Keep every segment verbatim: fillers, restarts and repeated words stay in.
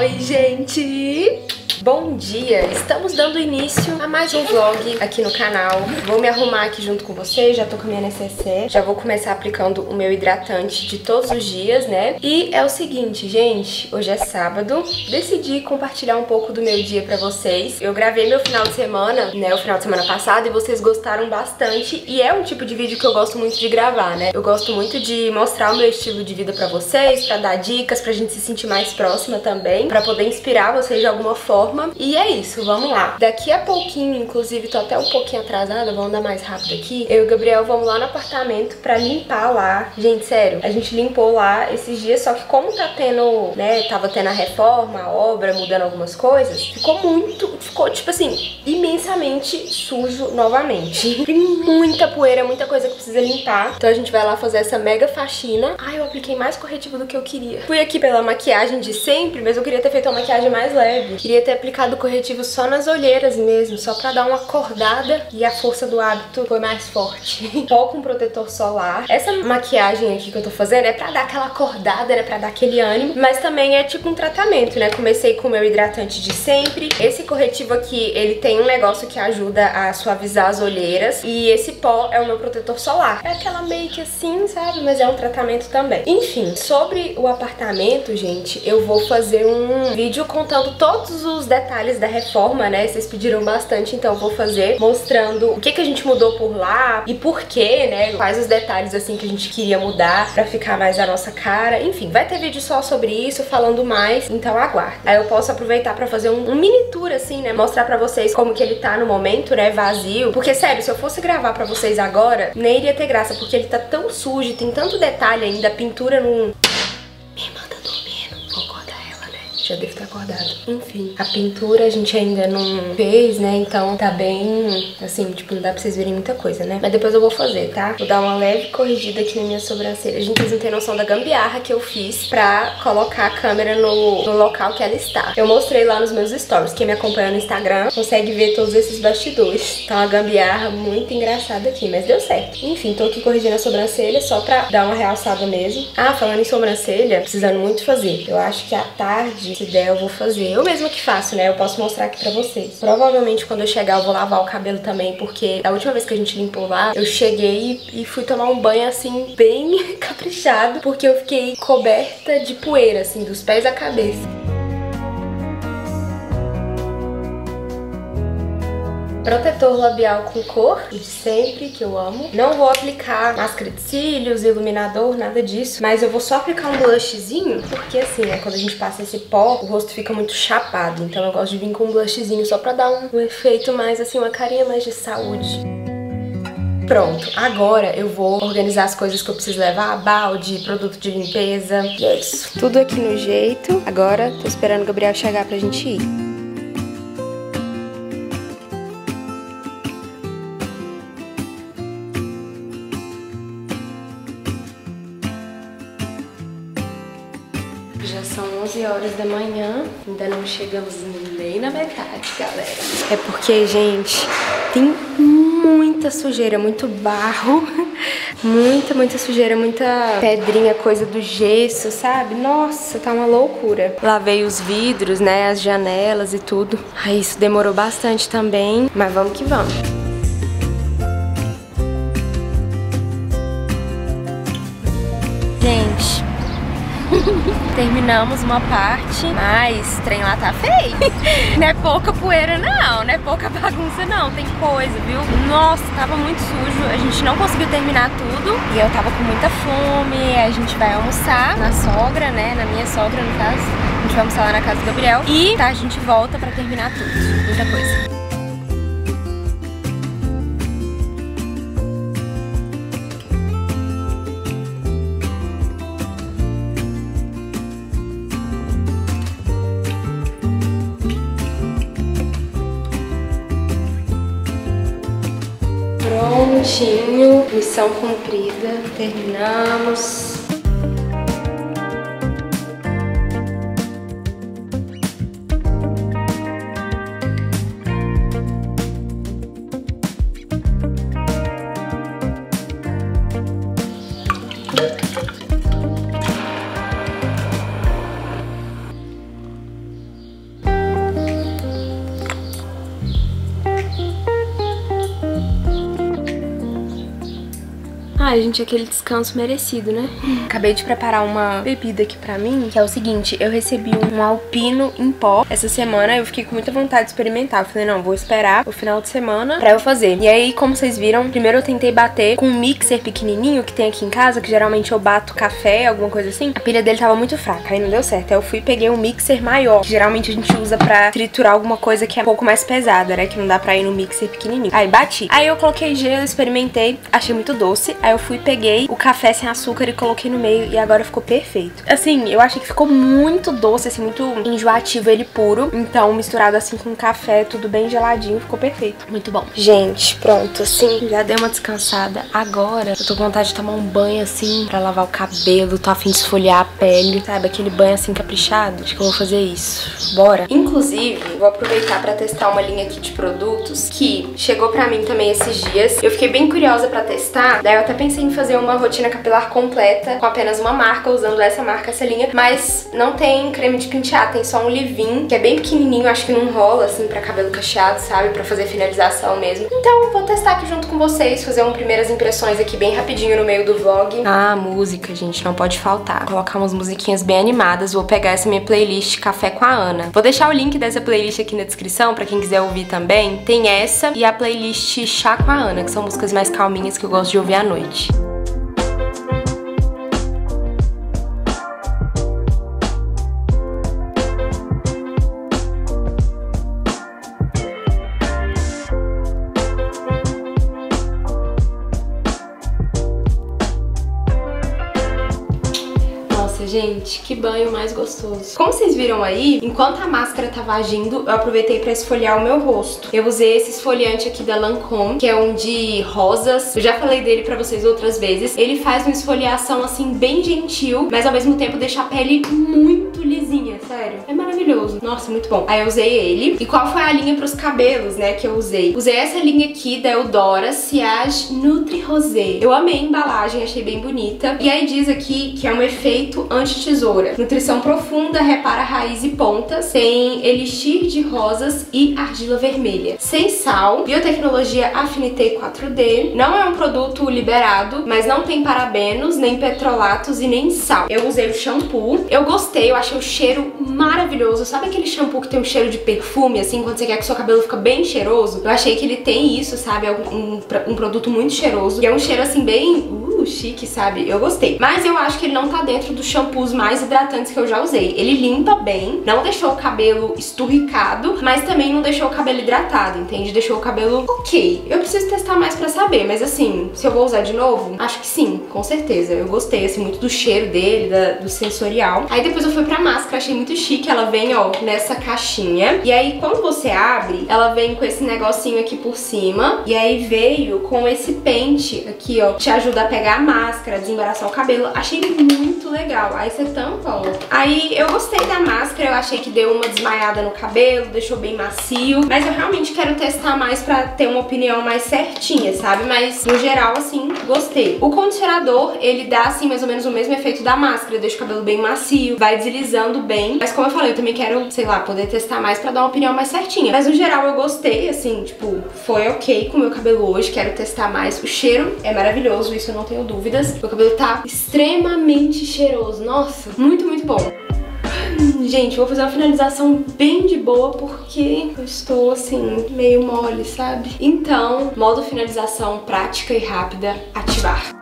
Oi, gente! Bom dia! Estamos dando início a mais um vlog aqui no canal. Vou me arrumar aqui junto com vocês, já tô com a minha necessaire. Já vou começar aplicando o meu hidratante de todos os dias, né? E é o seguinte, gente, hoje é sábado. Decidi compartilhar um pouco do meu dia pra vocês. Eu gravei meu final de semana, né, o final de semana passado, e vocês gostaram bastante. E é um tipo de vídeo que eu gosto muito de gravar, né? Eu gosto muito de mostrar o meu estilo de vida pra vocês, pra dar dicas, pra gente se sentir mais próxima também, pra poder inspirar vocês de alguma forma. E é isso, vamos lá. Daqui a pouquinho, inclusive tô até um pouquinho atrasada, vamos andar mais rápido aqui. Eu e o Gabriel vamos lá no apartamento pra limpar lá. Gente, sério, a gente limpou lá esses dias, só que como tá tendo, né, tava tendo a reforma, a obra, mudando algumas coisas, ficou muito, ficou tipo assim, imensamente sujo novamente. Tem muita poeira, muita coisa que precisa limpar. Então a gente vai lá fazer essa mega faxina. Ai, eu apliquei mais corretivo do que eu queria. Fui aqui pela maquiagem de sempre, mas eu queria ter feito uma maquiagem mais leve. Queria ter aplicado corretivo só nas olheiras mesmo, só pra dar uma acordada, e a força do hábito foi mais forte. Pó com protetor solar. Essa maquiagem aqui que eu tô fazendo é pra dar aquela acordada, né, pra dar aquele ânimo, mas também é tipo um tratamento, né? Comecei com o meu hidratante de sempre. Esse corretivo aqui, ele tem um negócio que ajuda a suavizar as olheiras, e esse pó é o meu protetor solar. É aquela make assim, sabe? Mas é um tratamento também. Enfim, sobre o apartamento, gente, eu vou fazer um vídeo contando todos os detalhes da reforma, né? Vocês pediram bastante, então eu vou fazer mostrando o que que a gente mudou por lá e por quê, né? Quais os detalhes assim que a gente queria mudar pra ficar mais a nossa cara. Enfim, vai ter vídeo só sobre isso, falando mais, então aguarda. Aí eu posso aproveitar pra fazer um, um mini tour assim, né? Mostrar pra vocês como que ele tá no momento, né? Vazio. Porque, sério, se eu fosse gravar pra vocês agora, nem iria ter graça, porque ele tá tão sujo, tem tanto detalhe ainda, a pintura não... Já devo estar acordada. Enfim, a pintura a gente ainda não fez, né? Então tá bem, assim, tipo, não dá pra vocês verem muita coisa, né? Mas depois eu vou fazer, tá? Vou dar uma leve corrigida aqui na minha sobrancelha. Gente, vocês não tem noção da gambiarra que eu fiz pra colocar a câmera no, no local que ela está. Eu mostrei lá nos meus stories. Quem me acompanha no Instagram consegue ver todos esses bastidores. Tá uma gambiarra muito engraçada aqui, mas deu certo. Enfim, tô aqui corrigindo a sobrancelha só pra dar uma realçada mesmo. Ah, falando em sobrancelha, precisando muito fazer. Eu acho que à tarde, se der, eu vou fazer. Eu mesma que faço, né? Eu posso mostrar aqui pra vocês. Provavelmente quando eu chegar eu vou lavar o cabelo também, porque da última vez que a gente limpou lá, eu cheguei e fui tomar um banho, assim, bem caprichado, porque eu fiquei coberta de poeira, assim, dos pés à cabeça. Protetor labial com cor, de sempre, que eu amo. Não vou aplicar máscara de cílios, iluminador, nada disso. Mas eu vou só aplicar um blushzinho, porque assim, né, quando a gente passa esse pó, o rosto fica muito chapado. Então eu gosto de vir com um blushzinho só pra dar um, um efeito mais, assim, uma carinha mais de saúde. Pronto, agora eu vou organizar as coisas que eu preciso levar, balde, produto de limpeza. E é isso. Tudo aqui no jeito. Agora tô esperando o Gabriel chegar pra gente ir. Já são onze horas da manhã, ainda não chegamos nem na metade, galera. É porque, gente, tem muita sujeira, muito barro, muita, muita sujeira, muita pedrinha, coisa do gesso, sabe? Nossa, tá uma loucura. Lavei os vidros, né, as janelas e tudo. Aí isso demorou bastante também, mas vamos que vamos. Gente... terminamos uma parte, mas o trem lá tá feio. Não é pouca poeira não, não é pouca bagunça não, tem coisa, viu? Nossa, tava muito sujo, a gente não conseguiu terminar tudo e eu tava com muita fome. A gente vai almoçar na sogra, né, na minha sogra no caso. A gente vai almoçar lá na casa do Gabriel e tá, a gente volta pra terminar tudo, muita coisa. Prontinho, missão cumprida, terminamos. Ai, gente, aquele descanso merecido, né? Acabei de preparar uma bebida aqui pra mim, que é o seguinte, eu recebi um alpino em pó essa semana, eu fiquei com muita vontade de experimentar. Eu falei, não, vou esperar o final de semana pra eu fazer. E aí, como vocês viram, primeiro eu tentei bater com um mixer pequenininho que tem aqui em casa, que geralmente eu bato café, alguma coisa assim. A pilha dele tava muito fraca, aí não deu certo. Aí eu fui e peguei um mixer maior, que geralmente a gente usa pra triturar alguma coisa que é um pouco mais pesada, né? Que não dá pra ir no mixer pequenininho. Aí bati. Aí eu coloquei gelo, experimentei, achei muito doce. Aí eu fui e peguei o café sem açúcar e coloquei no meio e agora ficou perfeito. Assim, eu achei que ficou muito doce, assim, muito enjoativo ele puro. Então, misturado assim com café, tudo bem geladinho, ficou perfeito. Muito bom. Gente, pronto, assim, já dei uma descansada. Agora eu tô com vontade de tomar um banho assim pra lavar o cabelo, tô a fim de esfoliar a pele, sabe? Aquele banho assim caprichado. Acho que eu vou fazer isso. Bora? Inclusive, vou aproveitar pra testar uma linha aqui de produtos que chegou pra mim também esses dias. Eu fiquei bem curiosa pra testar, daí eu até pensei em fazer uma rotina capilar completa com apenas uma marca, usando essa marca, essa linha, mas não tem creme de pentear, tem só um leave-in, que é bem pequenininho, acho que não rola assim pra cabelo cacheado, sabe? Pra fazer finalização mesmo. Então, vou testar aqui junto com vocês, fazer um primeiras impressões aqui bem rapidinho no meio do vlog. Ah, música, gente, não pode faltar. Vou colocar umas musiquinhas bem animadas, vou pegar essa minha playlist Café com a Ana. Vou deixar o link dessa playlist aqui na descrição pra quem quiser ouvir também. Tem essa e a playlist Chá com a Ana, que são músicas mais calminhas que eu gosto de ouvir à noite. Gente, que banho mais gostoso. Como vocês viram aí, enquanto a máscara tava agindo, eu aproveitei pra esfoliar o meu rosto. Eu usei esse esfoliante aqui da Lancôme, que é um de rosas. Eu já falei dele pra vocês outras vezes. Ele faz uma esfoliação, assim, bem gentil, mas ao mesmo tempo deixa a pele muito lisinha, sério. É maravilhoso. Nossa, muito bom. Aí eu usei ele. E qual foi a linha pros cabelos, né, que eu usei? Usei essa linha aqui da Eudora Sillage Nutri Rosé. Eu amei a embalagem, achei bem bonita. E aí diz aqui que é um efeito anti-tesoura. Nutrição profunda, repara raiz e pontas, tem elixir de rosas e argila vermelha. Sem sal, biotecnologia Affinité quatro D. Não é um produto liberado, mas não tem parabenos, nem petrolatos e nem sal. Eu usei o shampoo. Eu gostei, eu achei o cheiro maravilhoso. Sabe aquele shampoo que tem um cheiro de perfume, assim, quando você quer que o seu cabelo fica bem cheiroso? Eu achei que ele tem isso, sabe? É um, um, um produto muito cheiroso. E é um cheiro, assim, bem... Uh, chique, sabe? Eu gostei. Mas eu acho que ele não tá dentro dos shampoos mais hidratantes que eu já usei. Ele limpa bem, não deixou o cabelo esturricado, mas também não deixou o cabelo hidratado, entende? Deixou o cabelo ok. Eu preciso testar mais pra saber, mas assim, se eu vou usar de novo, acho que sim, com certeza. Eu gostei, assim, muito do cheiro dele, da, do sensorial. Aí depois eu fui pra máscara, achei muito chique. Ela vem, ó, nessa caixinha. E aí, quando você abre, ela vem com esse negocinho aqui por cima. E aí veio com esse pente aqui, ó, que te ajuda a pegar a máscara, desembaraçar o cabelo. Achei muito legal. Aí você tampa, ó. Aí eu gostei da máscara, eu achei que deu uma desmaiada no cabelo, deixou bem macio. Mas eu realmente quero testar mais pra ter uma opinião mais certinha, sabe? Mas no geral, assim, gostei. O condicionador, ele dá, assim, mais ou menos o mesmo efeito da máscara. Deixa o cabelo bem macio, vai deslizando bem. Mas como eu falei, eu também quero, sei lá, poder testar mais pra dar uma opinião mais certinha. Mas no geral eu gostei, assim, tipo, foi ok com o meu cabelo hoje. Quero testar mais. O cheiro é maravilhoso, isso eu não tenho dúvidas. Meu cabelo tá extremamente cheiroso. Nossa, muito, muito bom. Gente, vou fazer uma finalização bem de boa porque eu estou, assim, meio mole, sabe? Então, modo finalização prática e rápida, ativar.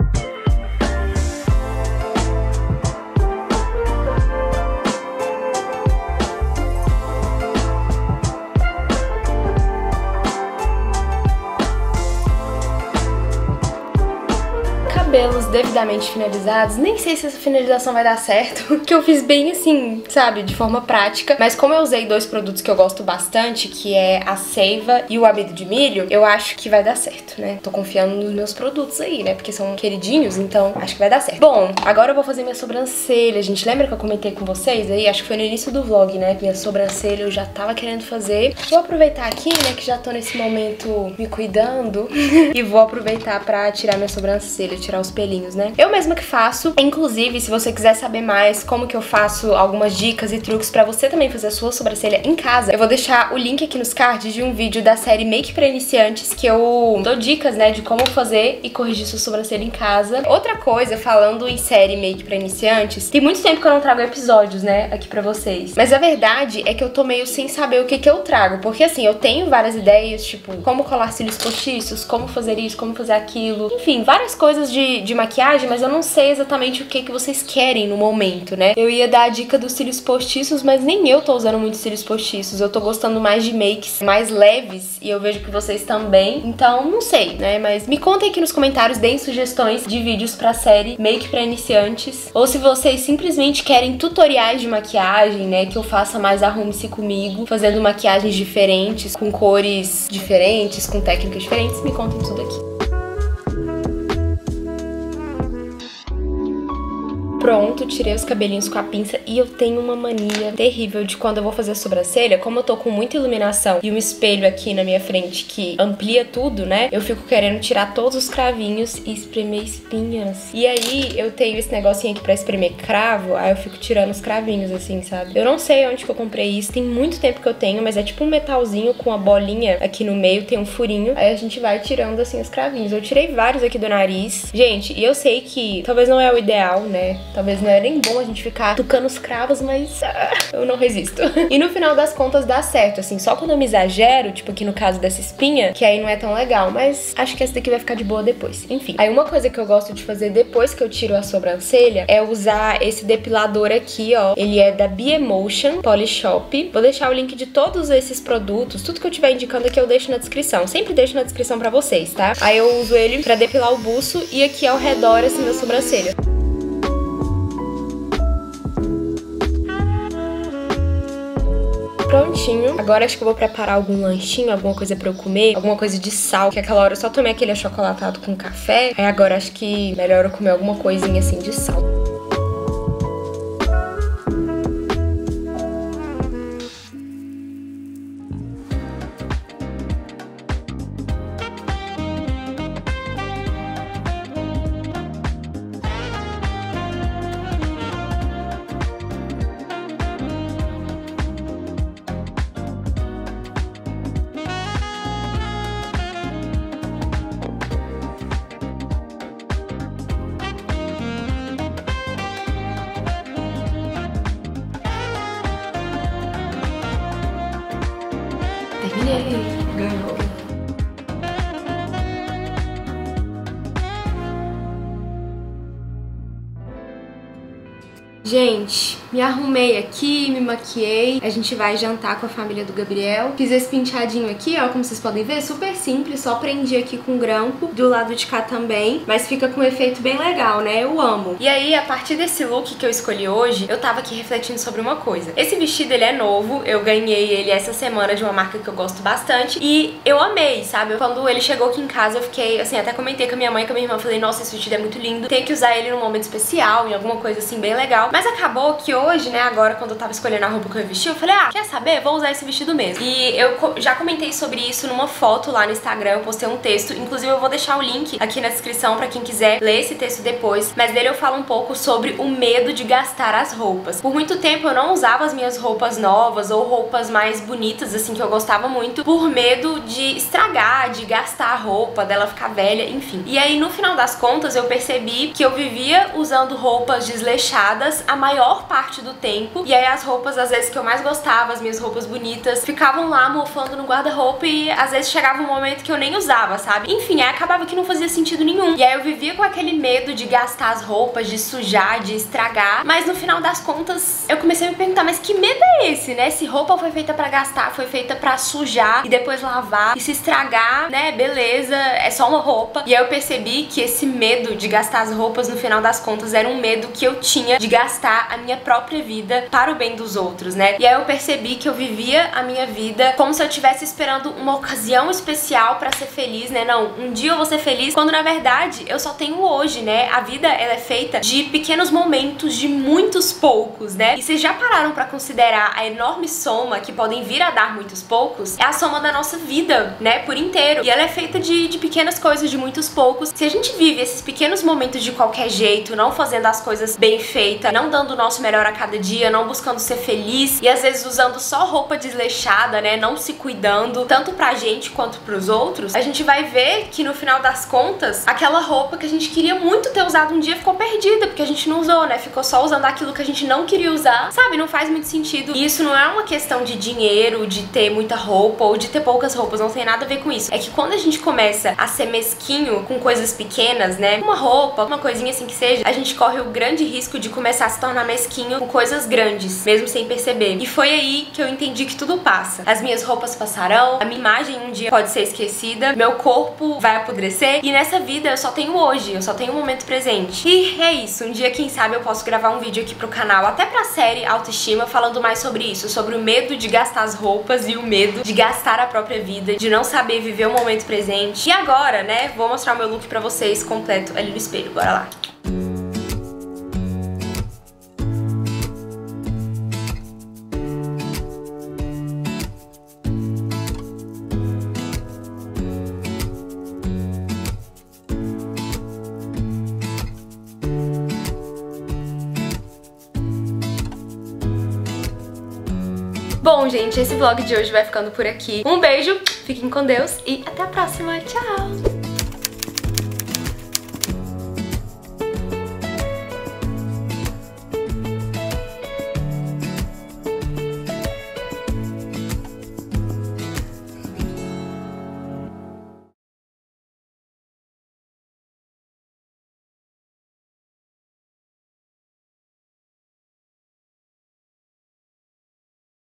Cabelos devidamente finalizados. Nem sei se essa finalização vai dar certo, porque eu fiz bem assim, sabe, de forma prática. Mas como eu usei dois produtos que eu gosto bastante, que é a Seiva e o amido de milho, eu acho que vai dar certo, né? Tô confiando nos meus produtos aí, né? Porque são queridinhos, então acho que vai dar certo. Bom, agora eu vou fazer minha sobrancelha. Gente, lembra que eu comentei com vocês aí? Acho que foi no início do vlog, né? Minha sobrancelha eu já tava querendo fazer. Vou aproveitar aqui, né, que já tô nesse momento me cuidando e vou aproveitar pra tirar minha sobrancelha, tirar tirar os pelinhos, né? Eu mesma que faço. Inclusive, se você quiser saber mais como que eu faço algumas dicas e truques pra você também fazer a sua sobrancelha em casa, eu vou deixar o link aqui nos cards de um vídeo da série Make pra Iniciantes, que eu dou dicas, né, de como fazer e corrigir sua sobrancelha em casa. Outra coisa, falando em série Make pra Iniciantes, tem muito tempo que eu não trago episódios, né, aqui pra vocês. Mas a verdade é que eu tô meio sem saber o que que eu trago, porque assim, eu tenho várias ideias, tipo, como colar cílios postiços, como fazer isso, como fazer aquilo, enfim, várias coisas de, de maquiagem, mas eu não sei exatamente o que que vocês querem no momento, né? Eu ia dar a dica dos cílios postiços, mas nem eu tô usando muito cílios postiços, eu tô gostando mais de makes mais leves, e eu vejo que vocês também, então não sei, né? Mas me contem aqui nos comentários, deem sugestões de vídeos pra série Make pra Iniciantes, ou se vocês simplesmente querem tutoriais de maquiagem, né, que eu faça mais arrume-se comigo, fazendo maquiagens diferentes, com cores diferentes, com técnicas diferentes, me contem tudo aqui. Pronto, tirei os cabelinhos com a pinça e eu tenho uma mania terrível de quando eu vou fazer a sobrancelha, como eu tô com muita iluminação e um espelho aqui na minha frente que amplia tudo, né? Eu fico querendo tirar todos os cravinhos e espremer espinhas. E aí eu tenho esse negocinho aqui pra espremer cravo, aí eu fico tirando os cravinhos assim, sabe? Eu não sei onde que eu comprei isso, tem muito tempo que eu tenho, mas é tipo um metalzinho com uma bolinha aqui no meio, tem um furinho, aí a gente vai tirando assim os cravinhos. Eu tirei vários aqui do nariz. Gente, e eu sei que talvez não é o ideal, né? Talvez não é nem bom a gente ficar tucando os cravos, mas ah, eu não resisto. E no final das contas dá certo, assim, só quando eu me exagero, tipo aqui no caso dessa espinha, que aí não é tão legal, mas acho que essa daqui vai ficar de boa depois. Enfim, aí uma coisa que eu gosto de fazer depois que eu tiro a sobrancelha é usar esse depilador aqui, ó. Ele é da Biomotion Polishop. Vou deixar o link de todos esses produtos, tudo que eu estiver indicando aqui eu deixo na descrição. Sempre deixo na descrição pra vocês, tá? Aí eu uso ele pra depilar o buço e aqui ao redor, assim, da sobrancelha. Prontinho. Agora acho que eu vou preparar algum lanchinho, alguma coisa pra eu comer, alguma coisa de sal, que aquela hora eu só tomei aquele achocolatado com café. Aí agora acho que melhor eu comer alguma coisinha assim de sal. Terminei. Ganhou. Gente, me arrumei aqui, me maquiei. A gente vai jantar com a família do Gabriel. Fiz esse penteadinho aqui, ó, como vocês podem ver, super simples. Só prendi aqui com grampo, do lado de cá também. Mas fica com um efeito bem legal, né? Eu amo. E aí, a partir desse look que eu escolhi hoje, eu tava aqui refletindo sobre uma coisa. Esse vestido, ele é novo. Eu ganhei ele essa semana de uma marca que eu gosto bastante. E eu amei, sabe? Quando ele chegou aqui em casa, eu fiquei, assim, até comentei com a minha mãe e com a minha irmã. Falei, nossa, esse vestido é muito lindo. Tem que usar ele num momento especial, em alguma coisa assim, bem legal. Mas acabou que hoje, né, agora quando eu tava escolhendo a roupa que eu ia vestir, eu falei, ah, quer saber? Vou usar esse vestido mesmo. E eu já comentei sobre isso numa foto lá no Instagram, eu postei um texto, inclusive eu vou deixar o link aqui na descrição pra quem quiser ler esse texto depois, mas dele eu falo um pouco sobre o medo de gastar as roupas. Por muito tempo eu não usava as minhas roupas novas ou roupas mais bonitas, assim, que eu gostava muito, por medo de estragar, de gastar a roupa, dela ficar velha, enfim. E aí, no final das contas, eu percebi que eu vivia usando roupas desleixadas a maior parte do tempo, e aí as roupas, às vezes, que eu mais gostava, as minhas roupas bonitas, ficavam lá mofando no guarda-roupa e às vezes chegava um momento que eu nem usava, sabe? Enfim, aí acabava que não fazia sentido nenhum. E aí eu vivia com aquele medo de gastar as roupas, de sujar, de estragar, mas no final das contas eu comecei a me perguntar, mas que medo é esse, né? Se roupa foi feita pra gastar, foi feita pra sujar e depois lavar, e se estragar, né, beleza, é só uma roupa. E aí eu percebi que esse medo de gastar as roupas, no final das contas, era um medo que eu tinha de gastar gastar a minha própria vida para o bem dos outros, né? E aí eu percebi que eu vivia a minha vida como se eu estivesse esperando uma ocasião especial pra ser feliz, né? Não, um dia eu vou ser feliz, quando na verdade eu só tenho hoje, né? A vida, ela é feita de pequenos momentos, de muitos poucos, né? E vocês já pararam pra considerar a enorme soma que podem vir a dar muitos poucos? É a soma da nossa vida, né? Por inteiro. E ela é feita de, de pequenas coisas, de muitos poucos. Se a gente vive esses pequenos momentos de qualquer jeito, não fazendo as coisas bem feitas, não dando o nosso melhor a cada dia, não buscando ser feliz e às vezes usando só roupa desleixada, né? Não se cuidando, tanto pra gente quanto pros outros, a gente vai ver que no final das contas, aquela roupa que a gente queria muito ter usado um dia ficou perdida, porque a gente não usou, né? Ficou só usando aquilo que a gente não queria usar, sabe? Não faz muito sentido. E isso não é uma questão de dinheiro, de ter muita roupa ou de ter poucas roupas, não tem nada a ver com isso. É que quando a gente começa a ser mesquinho com coisas pequenas, né? Uma roupa, uma coisinha assim que seja, a gente corre o grande risco de começar a se tornar mesquinho com coisas grandes, mesmo sem perceber. E foi aí que eu entendi que tudo passa. As minhas roupas passarão, a minha imagem um dia pode ser esquecida, meu corpo vai apodrecer e nessa vida eu só tenho hoje, eu só tenho o momento presente. E é isso, um dia quem sabe eu posso gravar um vídeo aqui pro canal, até pra série Autoestima, falando mais sobre isso, sobre o medo de gastar as roupas e o medo de gastar a própria vida, de não saber viver o momento presente. E agora, né, vou mostrar o meu look pra vocês completo ali no espelho, bora lá. Bom, gente, esse vlog de hoje vai ficando por aqui. Um beijo, fiquem com Deus e até a próxima. Tchau!